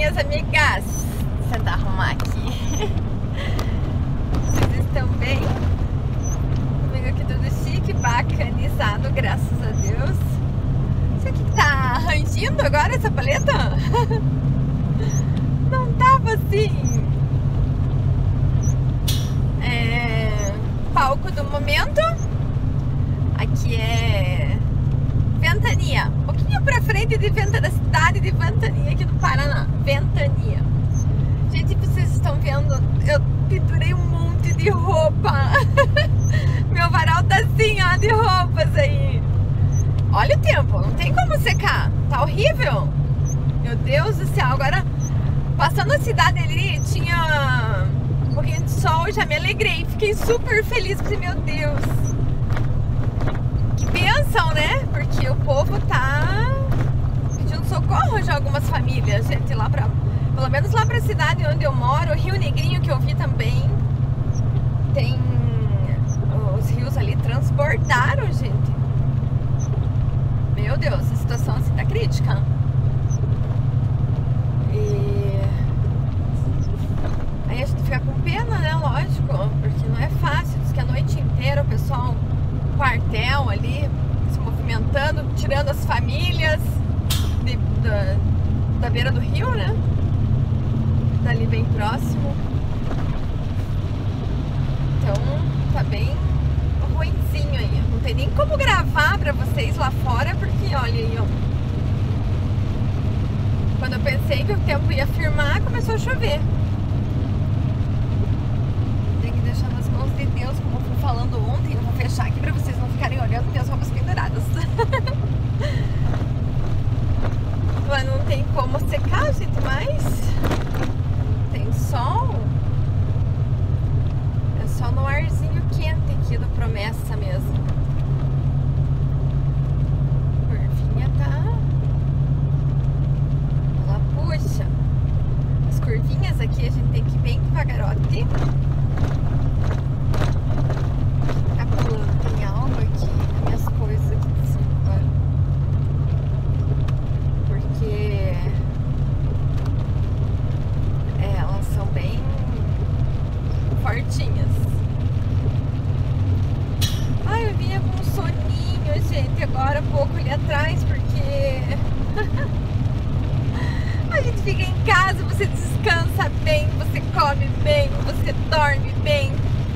minhas amigas. Vou tentar arrumar aqui. Vocês estão bem? Comigo aqui tudo chique, bacanizado, graças a Deus. Isso aqui tá rangindo agora, essa paleta? Não tava assim. Palco do momento. Aqui é Ventania. Um pouquinho pra frente da cidade de Ventania, aqui do Paraná. Ventania. Gente, vocês estão vendo, eu pendurei um monte de roupa. Meu varal tá assim, ó, de roupas aí. Olha o tempo, não tem como secar. Tá horrível. Meu Deus do céu. Agora, passando a cidade ali, tinha um pouquinho de sol, já me alegrei. Fiquei super feliz, porque, meu Deus, que bênção, né? Porque o povo tá pedindo socorro já, algumas famílias, gente, lá pra... Pelo menos lá pra cidade onde eu moro, o Rio Negrinho, que eu vi também, tem... Os rios ali transbordaram, gente. Meu Deus, a situação assim tá crítica. E... aí a gente fica com pena, né? Lógico, porque não é fácil. Diz que a noite inteira o pessoal no quartel ali, se movimentando, tirando as famílias da beira do rio, né? Dali bem próximo. Então tá bem ruinzinho aí. Não tem nem como gravar pra vocês lá fora, porque olha aí, ó. Quando eu pensei que o tempo ia firmar, começou a chover. Tem que deixar nas mãos de Deus, como eu fui falando ontem. Eu vou fechar aqui pra vocês não ficarem olhando minhas roupas penduradas. Mas não tem como secar, gente, mas tem sol. É só no arzinho quente aqui do Promessa mesmo. A curvinha tá... ela puxa. As curvinhas aqui a gente tem que ir bem devagarote. Tá pulando, tem algo aqui nas minhas coisas aqui de cima agora. Porque elas são bem fortinhas. Ai, eu vinha com um soninho, gente, agora há pouco ali atrás, porque a gente fica em casa, você descansa bem, você come bem, você dorme bem.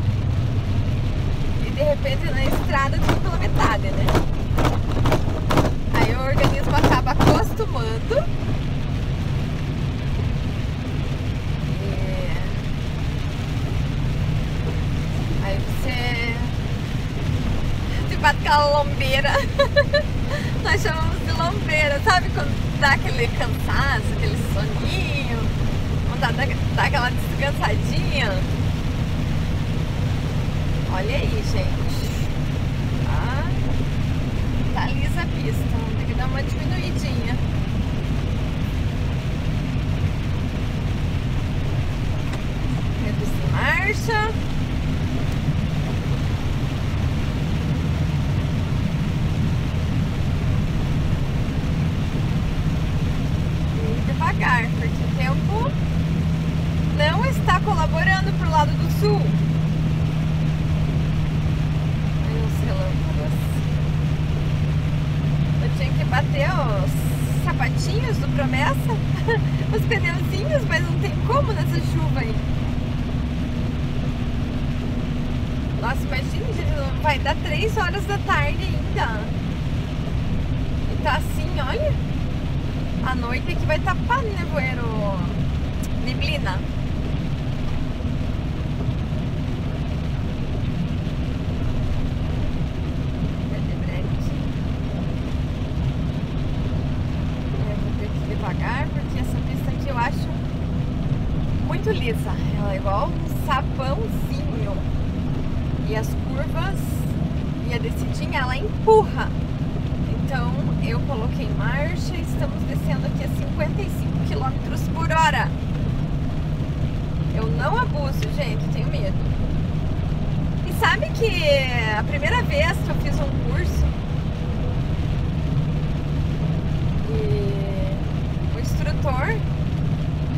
E de repente na estrada tudo pela metade, né? Aí o organismo acaba acostumando. Aí você bate aquela lombeira. Nós chamamos de lombeira, sabe? Quando dá aquele cansaço, aquele soninho, vontade de dar aquela descansadinha. Olha aí, gente. Tá lisa a pista, tem que dar uma diminuidinha. Reduzir marcha. Devagar, porque o tempo não está colaborando pro lado do sul. Aí os relâmpagos. Eu tinha que bater os sapatinhos do Promessa, os pneuzinhos, mas não tem como nessa chuva aí. Nossa, imagina, gente, vai dar 3 horas da tarde ainda. E tá assim, olha. À noite aqui vai tapar nevoeiro, neblina. Vou ter que ir devagar, porque essa pista aqui eu acho muito lisa. Ela é igual um sabãozinho. E as curvas e a descidinha, ela empurra. Então eu coloquei marcha e estamos descendo aqui a 55 km por hora. Eu não abuso, gente, tenho medo. E sabe que a primeira vez que eu fiz um curso e o instrutor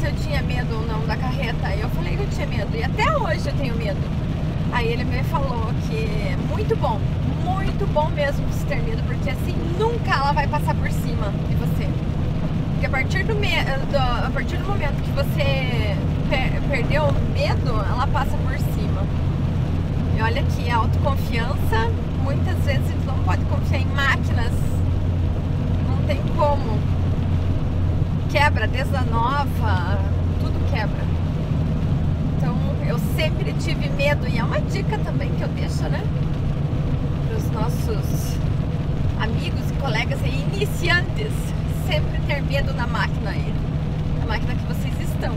eu tinha medo ou não da carreta. Eu falei que eu tinha medo, e até hoje eu tenho medo. Aí ele me falou que é muito bom mesmo você ter medo, porque assim nunca ela vai passar por cima de você. Porque a partir do momento que você perdeu o medo, ela passa por cima. E olha que a autoconfiança, muitas vezes a gente não pode confiar em máquinas, não tem como. Quebra, desanova, tudo quebra. Então eu sempre tive medo, e é uma dica também que eu deixo, né, para os nossos amigos e colegas aí, iniciantes, sempre ter medo na máquina aí, na máquina que vocês estão.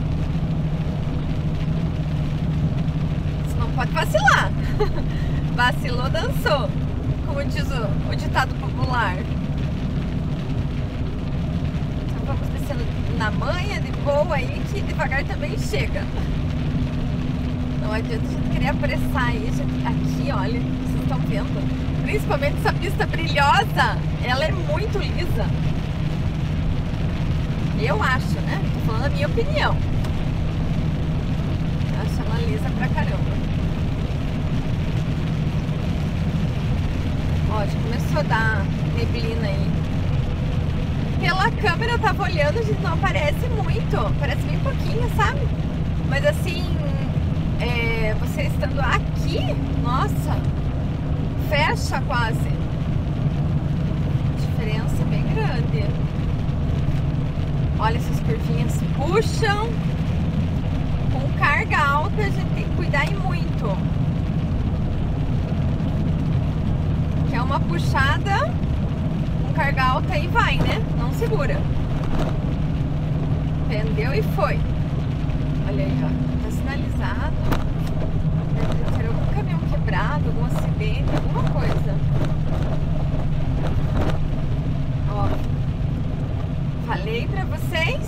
Você não pode vacilar. Vacilou, dançou, como diz o ditado popular. Então vamos descendo na manha, de boa aí, que devagar também chega. Não adianta a gente querer apressar isso. Aqui, olha, vocês estão vendo? Principalmente essa pista brilhosa, ela é muito lisa. Eu acho, né? Tô falando a minha opinião. Eu acho ela lisa pra caramba. Ó, já começou a dar neblina aí. Pela câmera eu tava olhando, gente, não aparece muito. Parece bem pouquinho, sabe? Mas assim, você estando aqui, nossa, fecha quase. Diferença bem grande. Olha, essas curvinhas puxam. Com carga alta a gente tem que cuidar e muito. Que é uma puxada com carga alta e vai, né? Não segura. Pendeu e foi. Olha aí, ó. Tá sinalizado. Deve ter algum caminhão quebrado, algum acidente, alguma coisa. Ó. Falei pra vocês.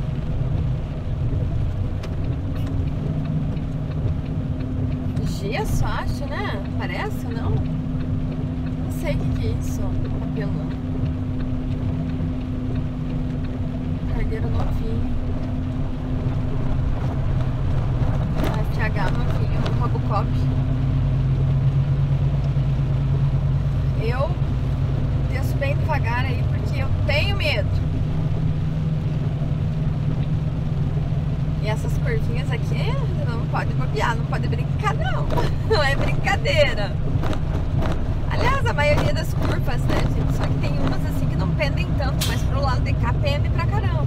Gesso, acho, né? Parece ou não? Não sei o que é isso. Papelão. Cargueiro novinho. FTH novinho. Robocop. Eu desço bem devagar aí porque eu tenho medo. E essas curvinhas aqui não pode bobear, não pode brincar não. Não é brincadeira. Aliás, a maioria das curvas, né, gente? Só que tem umas assim que não pendem tanto, mas pro lado de cá pende pra caramba.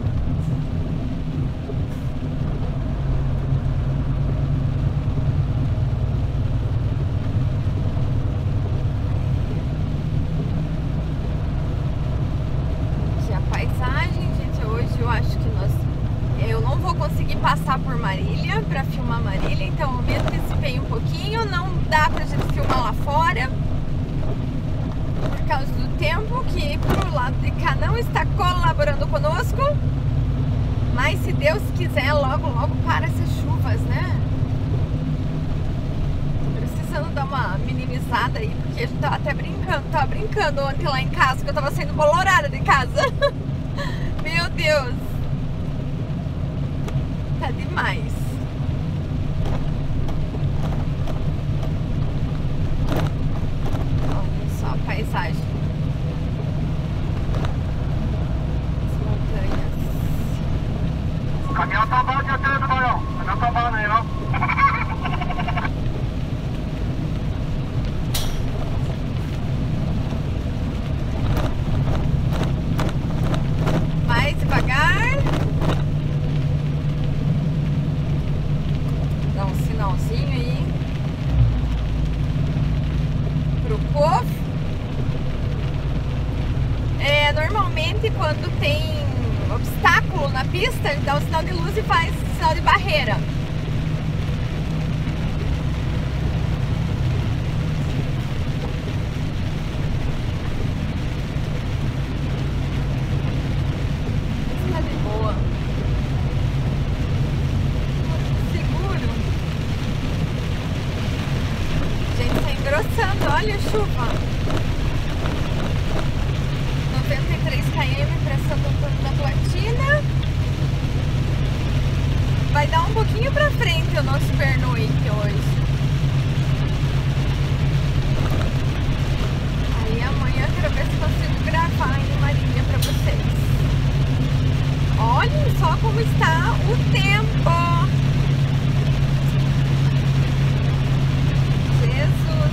Aqui a paisagem, gente, hoje eu acho que eu não vou conseguir passar por Marília para filmar Marília, então eu me antecipei um pouquinho. Não dá pra gente filmar lá fora por causa do tempo, que pro lado de cá não está colaborando conosco. Mas se Deus quiser, logo logo para essas chuvas, né? Tô precisando dar uma minimizada aí, porque a gente tava até brincando. Tava brincando ontem lá em casa, que eu tava saindo bolorada de casa. Meu Deus, tá demais. Olha só a paisagem. As montanhas. Caminhão tá bom de tempo, Barão. Caminhão tá bom aí, não? Mais devagar. Dá um sinalzinho aí pro povo. Normalmente quando tem obstáculo na pista, ele dá um sinal de luz e faz sinal de barreira. Tá de boa. Seguro. Gente, tá engrossando, olha a chuva. 93 km para Santo Antônio da Platina. muito no Super Noite hoje. Aí amanhã eu quero ver se consigo gravar em Marília pra vocês. Olhem só como está o tempo. Jesus.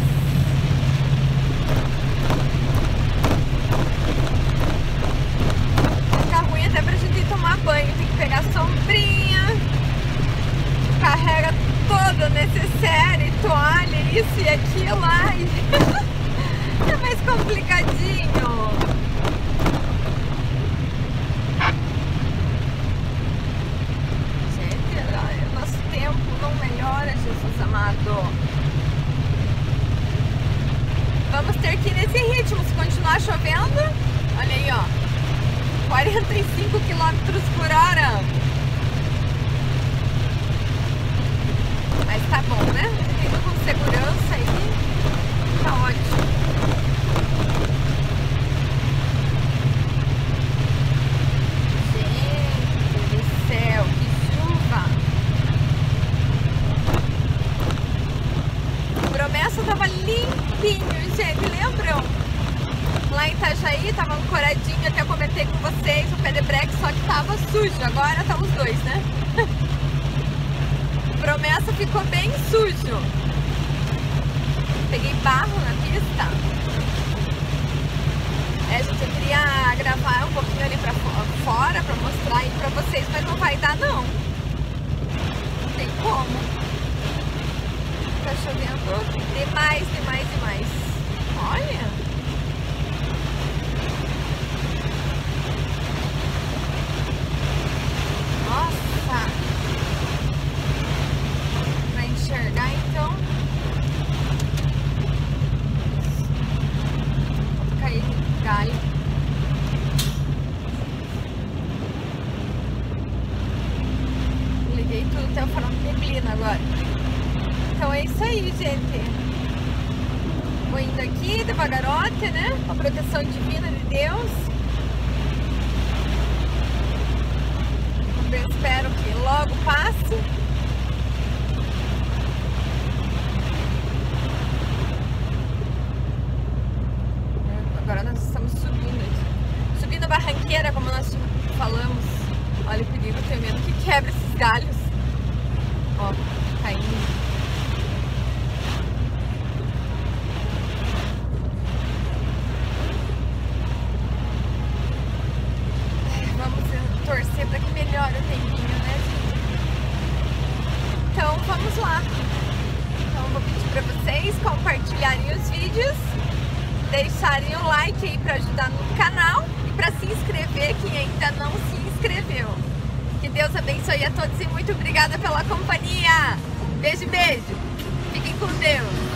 Fica ruim até pra gente ir tomar banho. Tem que pegar sombrinha. Carrega todo o necessário, toalha, isso e aquilo. Ai, é mais complicadinho. Gente, o nosso tempo não melhora, Jesus amado. Vamos ter que ir nesse ritmo. Se continuar chovendo, olha aí, ó, 45 km/h. Mas tá bom, né? Indo com segurança aí, tá ótimo. Gente do céu, que chuva! Promessa tava limpinho, gente, lembram? Lá em Itajaí tava ancoradinho, até eu comentei com vocês, o pé de breque, só que tava sujo. Agora tá os dois, né? Promessa ficou bem sujo. Peguei barro na pista. Gente, eu queria gravar um pouquinho ali pra fora pra mostrar aí pra vocês, mas não vai dar não. Não tem como. Tá chovendo demais, demais, demais. Olha. Nossa. Pra enxergar então. Vou cair no galho. Liguei tudo até o farol de neblina agora. Então é isso aí, gente. Vou indo aqui devagarote, né? Com a proteção divina de Deus. Eu espero que logo passe. Agora nós estamos subindo aqui. Subindo a barranqueira, como nós falamos. Olha o perigo, tenho medo que quebre esses galhos. Ó, caindo. Torcer para que melhore o tempinho, né, gente? Então vamos lá. Então vou pedir para vocês compartilharem os vídeos, deixarem o like aí para ajudar no canal e para se inscrever quem ainda não se inscreveu. Que Deus abençoe a todos e muito obrigada pela companhia. Beijo, beijo. Fiquem com Deus.